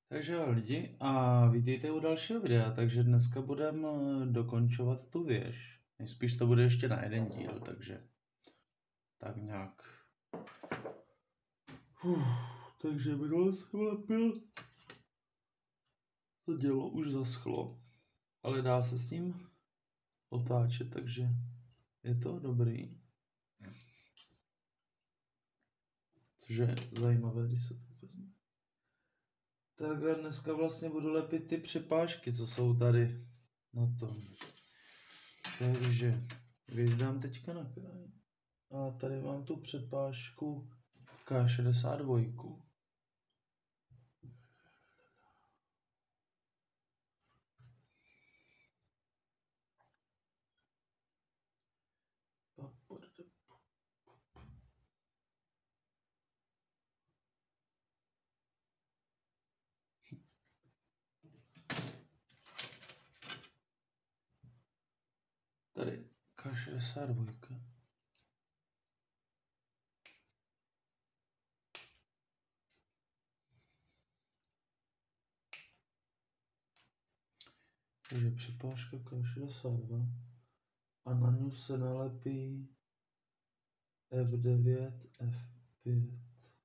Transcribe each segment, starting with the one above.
Takže jo lidi a vítejte u dalšího videa, takže dneska budeme dokončovat tu věž. Nejspíš to bude ještě na jeden díl, takže tak nějak. Takže minule jsem lepil. To dělo už zaschlo, ale dá se s ním otáčet, takže je to dobrý. Což je zajímavé, když se to vezme. Tak dneska vlastně budu lepit ty přepážky, co jsou tady na tom. Takže věž dám teďka na kraj. A tady mám tu přepážku K62. Tady K62. Takže přepážka K62 a na ní se nalepí F9, F5.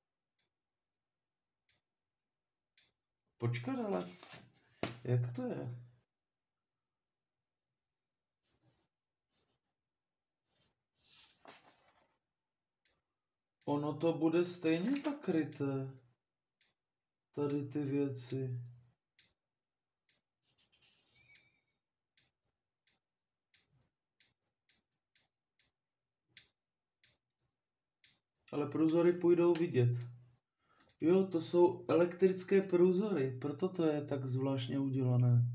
Počkat ale, jak to je? Ono to bude stejně zakryté. Tady ty věci. Ale průzory půjdou vidět. Jo, to jsou elektrické průzory, proto to je tak zvláštně udělané.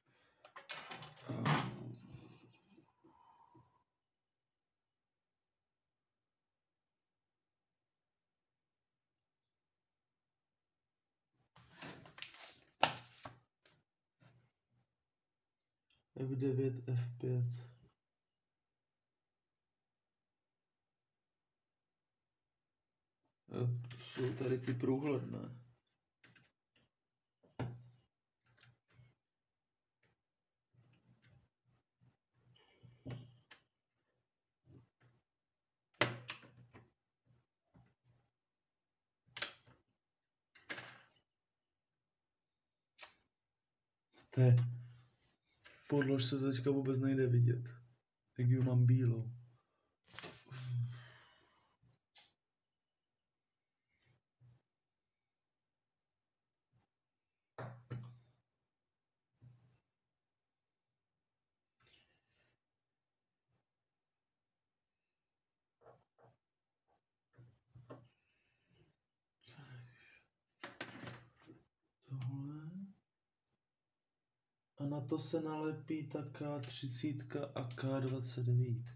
F9, F5. Jsou tady ty průhledné. To je... Podlož se teďka vůbec nejde vidět. Jak ji mám bílou. Tohle. A na to se nalepí ta K30 a K29.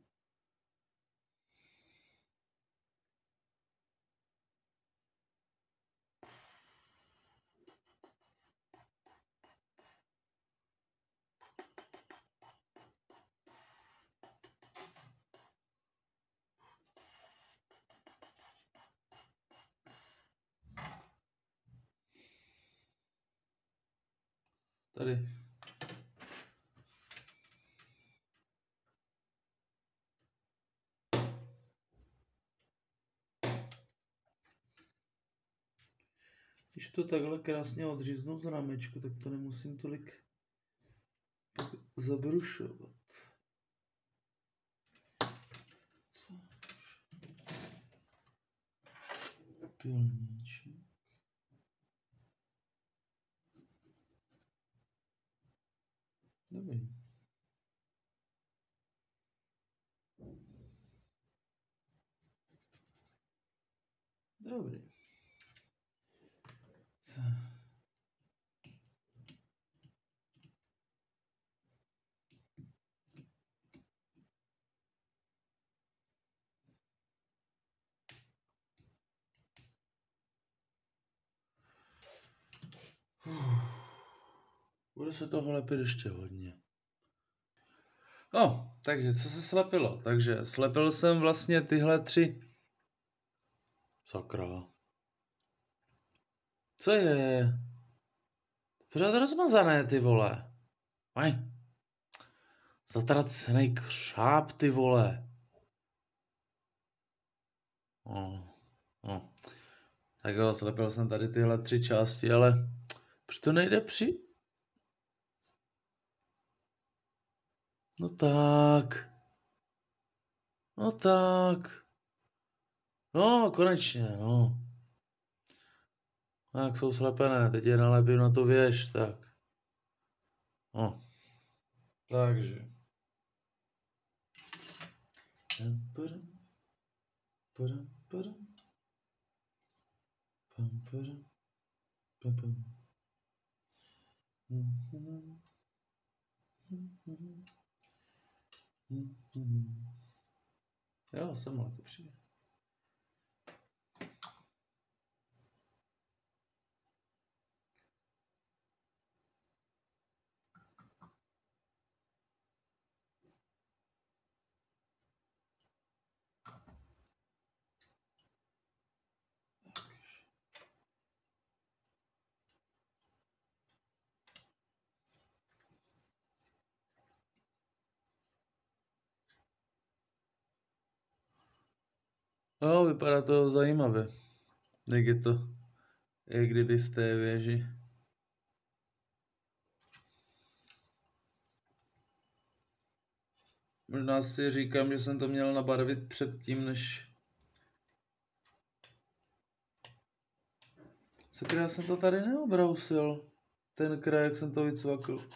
Tady. Když to takhle krásně odříznu z rámečku, tak to nemusím tolik zabrušovat. Pilníček. Dobrý. Dobrý. Bude se toho lepit ještě hodně. No, takže co se slepilo? Takže slepil jsem vlastně tyhle 3. Sakra. Co je? Pořád rozmazané, ty vole. Aj. Zatracenej křáp, ty vole. No. Tak jo, slepil jsem tady tyhle 3 části, ale proč to nejde No tak. No, konečně, no. Tak jsou slepené, teď je nalepím na tu věž, tak. No. Takže. Jo, semhle to přijde. No, vypadá to zajímavě. Jak je to, jak kdyby v té věži. Možná si říkám, že jsem to měl nabarvit předtím, než... Sakra, já jsem to tady neobrousil. Ten kraj, jak jsem to vycvakl.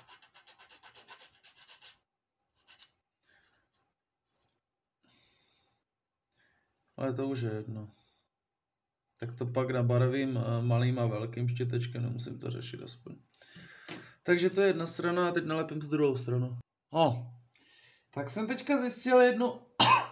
Ale to už je jedno. Tak to pak nabarvím malým a velkým štětečkem, nemusím to řešit aspoň. Takže to je jedna strana a teď nalepím tu druhou stranu. Tak jsem teďka zjistil jednu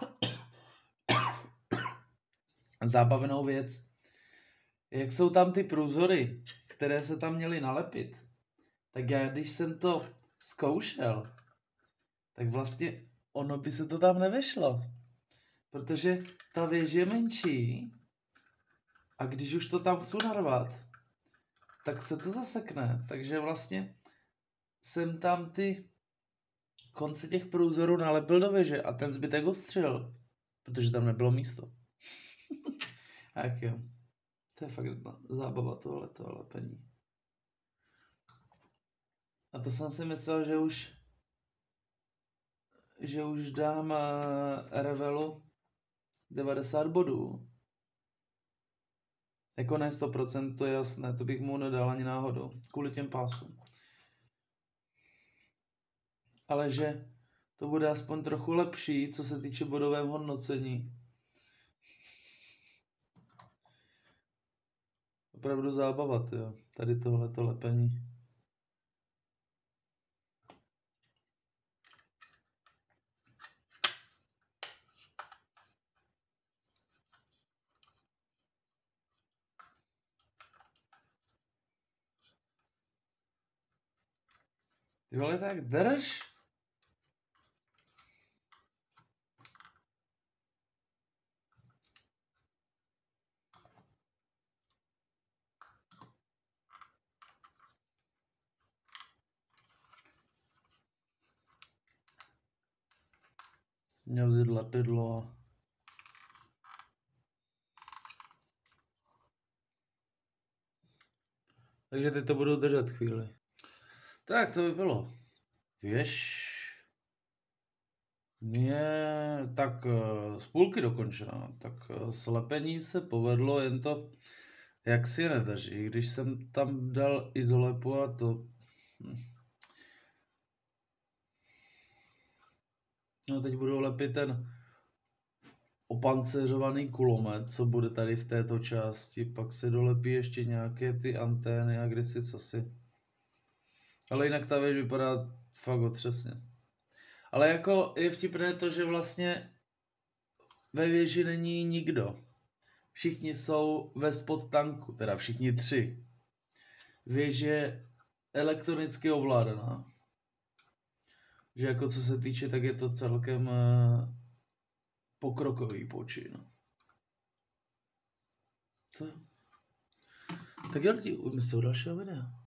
zábavnou věc. Jak jsou tam ty průzory, které se tam měly nalepit, tak já když jsem to zkoušel, tak vlastně ono by se to tam nevešlo. Protože ta věž je menší a když už to tam chci narvat, tak se to zasekne. Takže vlastně jsem tam ty konce těch průzorů nalepil do věže a ten zbytek odstřelil, protože tam nebylo místo. Ach jo, to je fakt zábava tohleto lepení. A to jsem si myslel, že už dám Revelu 90 bodů. Jako ne 100%, to je jasné, to bych mu nedal ani náhodou, kvůli těm pásům. Ale že to bude aspoň trochu lepší, co se týče bodového hodnocení. Opravdu zábava, jo, tady tohleto lepení. Ty vole, tak drž. Měl vzít lepidlo. Takže teď to budu držet chvíli. Tak to by bylo. Věž je tak z půlky dokončená. Tak slepení se povedlo, jen to jak si je nedrží. Když jsem tam dal izolepu a to... No teď budu lepit ten opanceřovaný kulomet, co bude tady v této části. Pak se dolepí ještě nějaké ty antény a kdysi cosi. Ale jinak ta věž vypadá fakt otřesně. Ale jako je vtipné to, že vlastně ve věži není nikdo. Všichni jsou ve spod tanku, teda všichni 3. Věž je elektronicky ovládaná. Že jako co se týče, tak je to celkem pokrokový počin. Tak jo, ujmi se u dalšího videa.